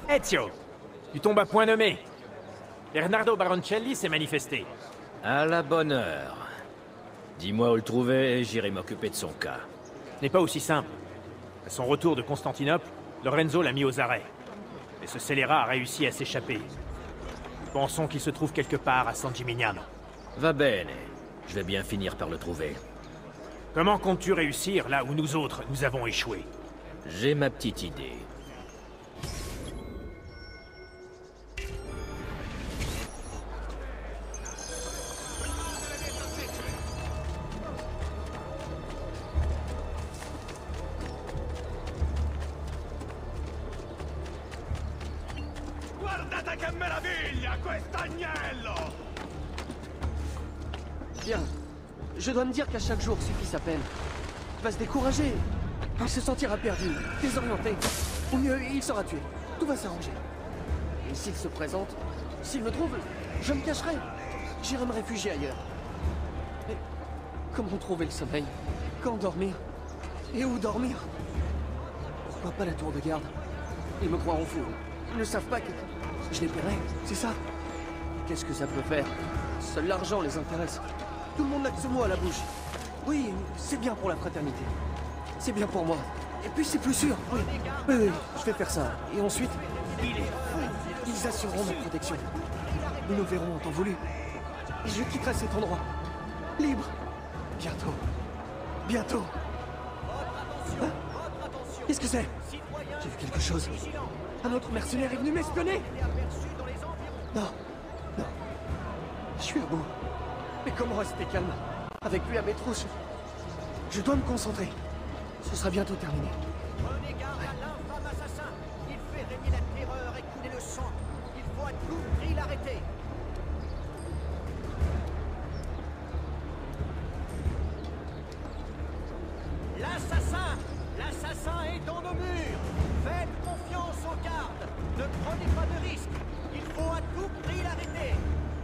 Ezio, tu tombes à point nommé. Bernardo Baroncelli s'est manifesté. À la bonne heure. Dis-moi où le trouver et j'irai m'occuper de son cas. Ce n'est pas aussi simple. À son retour de Constantinople, Lorenzo l'a mis aux arrêts. Et ce scélérat a réussi à s'échapper. Nous pensons qu'il se trouve quelque part à San Gimignano. Va bene. Je vais bien finir par le trouver. Comment comptes-tu réussir là où nous autres, nous avons échoué? J'ai ma petite idée. Guardate che meraviglia, quest'agnello! Bien. Je dois me dire qu'à chaque jour suffit sa peine. Il va se décourager. Il se sentira perdu, désorienté. Au mieux, il sera tué. Tout va s'arranger. Et s'il se présente, s'il me trouve, je me cacherai. J'irai me réfugier ailleurs. Mais comment trouver le sommeil? Quand dormir? Et où dormir? Pourquoi pas la tour de garde? Ils me croiront fou. Ils ne savent pas que je les paierai, c'est ça? Qu'est-ce que ça peut faire? Seul l'argent les intéresse. Tout le monde n'a que ce mot à la bouche. Oui, c'est bien pour la fraternité. C'est bien pour moi. Et puis c'est plus sûr. Oui, oui, je vais faire ça. Et ensuite, ils assureront ma protection. Nous nous verrons en temps voulu. Et je quitterai cet endroit. Libre. Bientôt. Bientôt. Hein? Qu'est-ce que c'est? J'ai vu quelque chose. Un autre mercenaire est venu m'espionner. Non. Non. Je suis à bout. Mais comment rester calme? Avec lui à mes trousses. Je dois me concentrer. Ce sera bientôt terminé. Prenez garde à l'infâme assassin. Il fait régner la terreur et couler le sang. Il faut à tout prix l'arrêter. L'assassin! L'assassin est dans nos murs. Faites confiance aux gardes. Ne prenez pas de risques. Il faut à tout prix l'arrêter.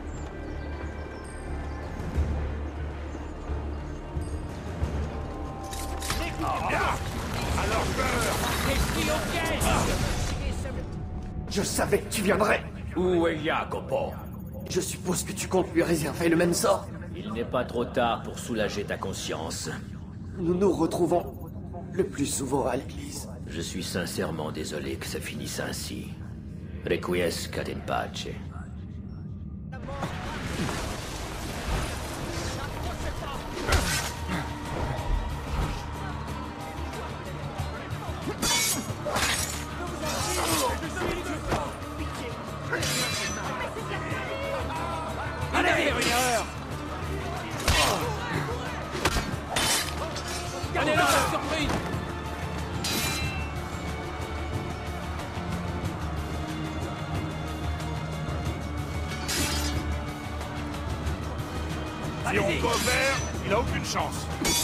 Je savais que tu viendrais. Où est Jacopo? Je suppose que tu comptes lui réserver le même sort. Il n'est pas trop tard pour soulager ta conscience. Nous nous retrouvons le plus souvent à l'église. Je suis sincèrement désolé que ça finisse ainsi. Requiescat in pace. Allez, une erreur! Regardez là, la surprise! Si on couvert, il a aucune chance.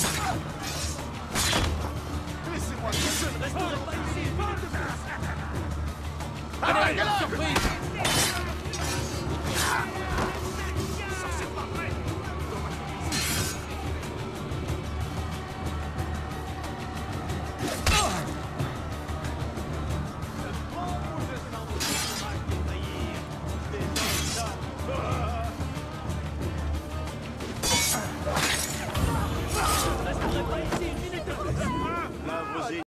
Laissez-moi tout seul, restez pas ici. Allez, la surprise!